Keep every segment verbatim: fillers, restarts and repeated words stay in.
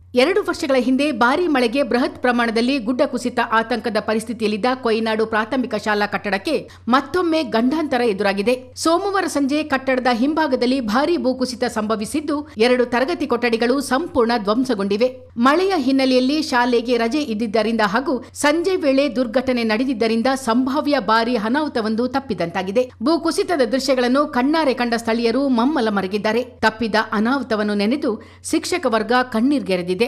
ಎರಡು ವರ್ಷಗಳ ಹಿಂದೆ ಭಾರೀ ಮಳೆಗೆ ಬೃಹತ್ ಪ್ರಮಾಣದಲ್ಲಿ ಗುಡ್ಡ ಕುಸಿತ ಆತಂಕದ ಪರಿಸ್ಥಿತಿಯಲ್ಲಿದ್ದ ಕೊಯ್ನಾಡು ಪ್ರಾಥಮಿಕ ಶಾಲಾ ಕಟ್ಟಡಕ್ಕೆ ಮತ್ತೊಮ್ಮೆ ಗಂಡಾಂತರ ಎದುರಾಗಿದೆ. ಸೋಮವಾರ ಸಂಜೆ ಕಟ್ಟಡದ ಹಿಂಭಾಗದಲ್ಲಿ ಭಾರೀ ಭೂಕುಸಿತ ಸಂಭವಿಸಿದ್ದು, ಎರಡು ತರಗತಿ ಕೊಠಡಿಗಳು ಸಂಪೂರ್ಣ ಧ್ವಂಸಗೊಂಡಿವೆ. ಮಳೆಯ ಹಿನ್ನೆಲೆಯಲ್ಲಿ ಶಾಲೆಗೆ ರಜೆ ಇದ್ದಿದ್ದರಿಂದ ಹಾಗೂ ಸಂಜೆ ವೇಳೆ ದುರ್ಘಟನೆ ನಡೆದಿದ್ದರಿಂದ ಸಂಭಾವ್ಯ ಭಾರೀ ಅನಾಹುತವೊಂದು ತಪ್ಪಿದಂತಾಗಿದೆ. ಭೂಕುಸಿತದ ದೃಶ್ಯಗಳನ್ನು ಕಣ್ಣಾರೆ ಕಂಡ ಸ್ಥಳೀಯರು ಮಮ್ಮಲ ಮರಗಿದ್ದಾರೆ. ತಪ್ಪಿದ ಅನಾಹುತವನ್ನು ನೆನೆದು ಶಿಕ್ಷಕ ವರ್ಗ ಕಣ್ಣೀರ್ಗೆರೆದಿದೆ.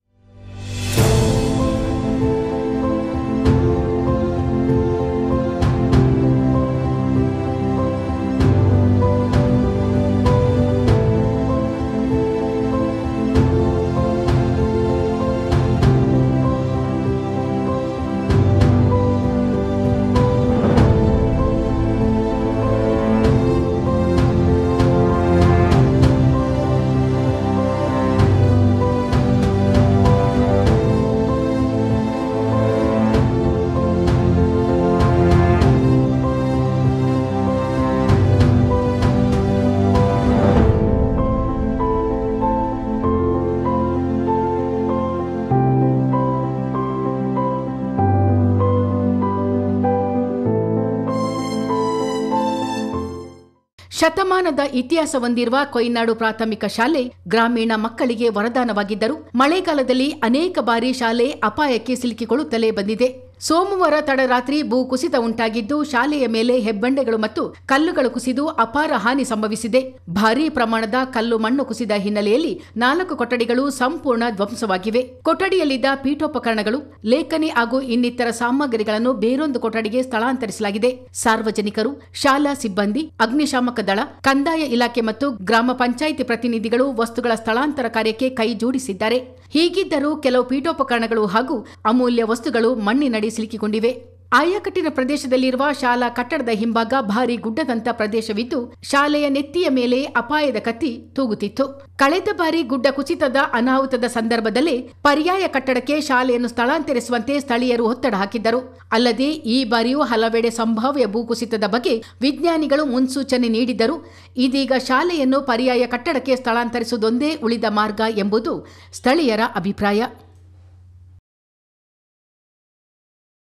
ಶತಮಾನದ ಇತಿಹಾಸ ಹೊಂದಿರುವ ಕೊಯ್ನಾಡು ಪ್ರಾಥಮಿಕ ಶಾಲೆ ಗ್ರಾಮೀಣ ಮಕ್ಕಳಿಗೆ ವರದಾನವಾಗಿದ್ದರೂ ಮಳೆಗಾಲದಲ್ಲಿ ಅನೇಕ ಬಾರಿ ಶಾಲೆ ಅಪಾಯಕ್ಕೆ ಸಿಲುಕಿಕೊಳ್ಳುತ್ತಲೇ ಬಂದಿದೆ. ಸೋಮವಾರ ತಡರಾತ್ರಿ ಭೂಕುಸಿತ ಉಂಟಾಗಿದ್ದು, ಶಾಲೆಯ ಮೇಲೆ ಹೆಬ್ಬಂಡೆಗಳು ಮತ್ತು ಕಲ್ಲುಗಳು ಕುಸಿದು ಅಪಾರ ಹಾನಿ ಸಂಭವಿಸಿದೆ. ಭಾರೀ ಪ್ರಮಾಣದ ಕಲ್ಲು ಮಣ್ಣು ಕುಸಿದ ಹಿನ್ನೆಲೆಯಲ್ಲಿ ನಾಲ್ಕು ಕೊಠಡಿಗಳು ಸಂಪೂರ್ಣ ಧ್ವಂಸವಾಗಿವೆ. ಕೊಠಡಿಯಲ್ಲಿದ್ದ ಪೀಠೋಪಕರಣಗಳು, ಲೇಖನಿ ಹಾಗೂ ಇನ್ನಿತರ ಸಾಮಗ್ರಿಗಳನ್ನು ಬೇರೊಂದು ಕೊಠಡಿಗೆ ಸ್ಥಳಾಂತರಿಸಲಾಗಿದೆ. ಸಾರ್ವಜನಿಕರು, ಶಾಲಾ ಸಿಬ್ಬಂದಿ, ಅಗ್ನಿಶಾಮಕ ದಳ, ಕಂದಾಯ ಇಲಾಖೆ ಮತ್ತು ಗ್ರಾಮ ಪಂಚಾಯಿತಿ ಪ್ರತಿನಿಧಿಗಳು ವಸ್ತುಗಳ ಸ್ಥಳಾಂತರ ಕಾರ್ಯಕ್ಕೆ ಕೈ ಜೋಡಿಸಿದ್ದಾರೆ. ಹೀಗಿದ್ದರೂ ಕೆಲವು ಪೀಠೋಪಕರಣಗಳು ಹಾಗೂ ಅಮೂಲ್ಯ ವಸ್ತುಗಳು ಮಣ್ಣಿನಡಿ ಸಿಲುಕಿಕೊಂಡಿವೆ. ಆಯಾಕಟ್ಟಿನ ಪ್ರದೇಶದಲ್ಲಿರುವ ಶಾಲಾ ಕಟ್ಟಡದ ಹಿಂಭಾಗ ಭಾರೀ ಗುಡ್ಡದಂತ ಪ್ರದೇಶವಿದ್ದು, ಶಾಲೆಯ ನೆತ್ತಿಯ ಮೇಲೆ ಅಪಾಯದ ಕತ್ತಿ ತೂಗುತ್ತಿತ್ತು. ಕಳೆದ ಬಾರಿ ಗುಡ್ಡ ಕುಸಿತದ ಅನಾಹುತದ ಸಂದರ್ಭದಲ್ಲೇ ಪರ್ಯಾಯ ಕಟ್ಟಡಕ್ಕೆ ಶಾಲೆಯನ್ನು ಸ್ಥಳಾಂತರಿಸುವಂತೆ ಸ್ಥಳೀಯರು ಒತ್ತಡ ಹಾಕಿದ್ದರು. ಅಲ್ಲದೆ ಈ ಬಾರಿಯೂ ಹಲವೆಡೆ ಸಂಭಾವ್ಯ ಭೂಕುಸಿತದ ಬಗ್ಗೆ ವಿಜ್ಞಾನಿಗಳು ಮುನ್ಸೂಚನೆ ನೀಡಿದ್ದರು. ಇದೀಗ ಶಾಲೆಯನ್ನು ಪರ್ಯಾಯ ಕಟ್ಟಡಕ್ಕೆ ಸ್ಥಳಾಂತರಿಸುವುದೊಂದೇ ಉಳಿದ ಮಾರ್ಗ ಎಂಬುದು ಸ್ಥಳೀಯರ ಅಭಿಪ್ರಾಯ.